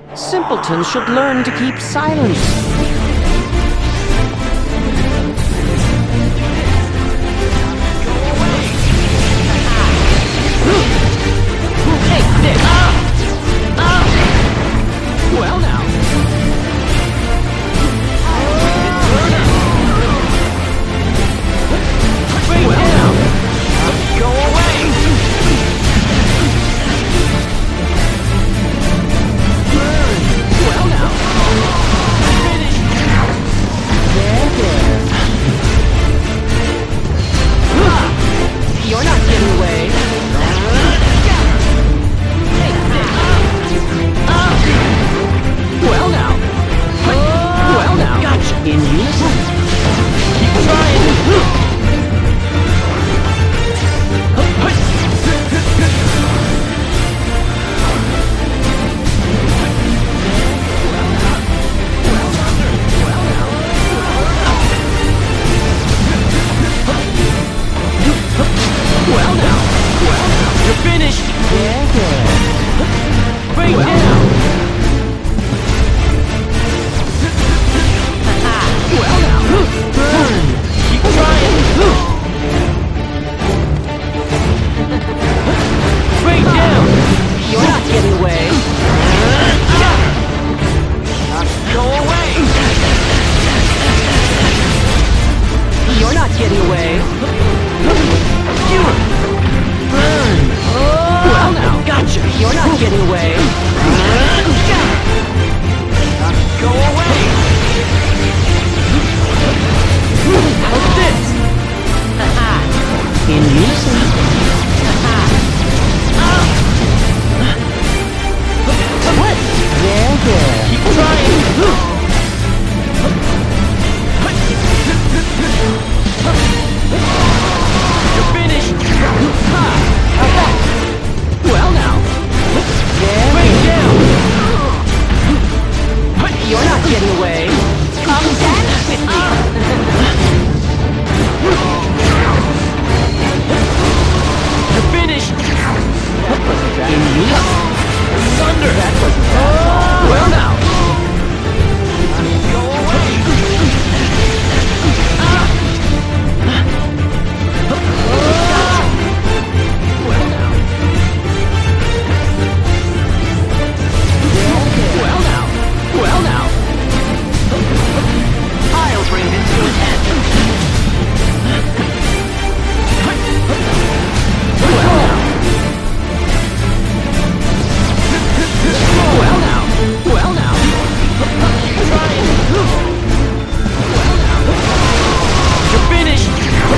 Simpletons should learn to keep silent. Take this! Well now. Well now. Go away! Well now. Finish. There. You're not getting away. Well now. Well now. Gotcha. In unison. Keep trying. Well now. You're finished. Yeah. Right now. Well now. Burn. Keep trying. Right down. You're not getting away. Go away. You're not getting away. Burn. Well now. Gotcha. You're not getting away. Go away. How's this? In unison. What? There. Keep trying. You're finished. Well now. Right down. You're not getting away. Come dance with me. You're finished. That wasn't bad. In unison. Thunder. That wasn't bad. Well now. Go away. Well now. Well now. I'll bring this to an end. Well now. Keep trying. Well now. You're finished.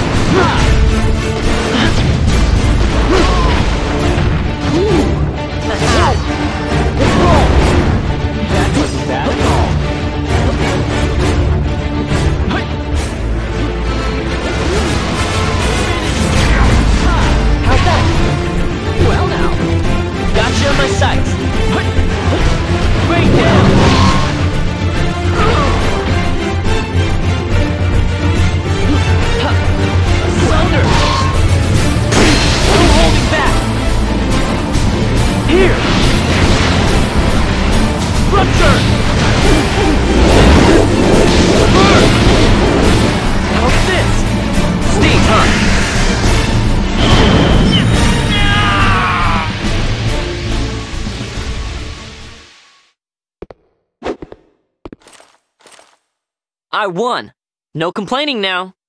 Let's roll. That wasn't bad at all. How's that? Well now. Gotcha on my sights. Right down. Thunder. No holding back. Here. Rupture. Burn. How's this? Stay hurt. I won. No complaining now.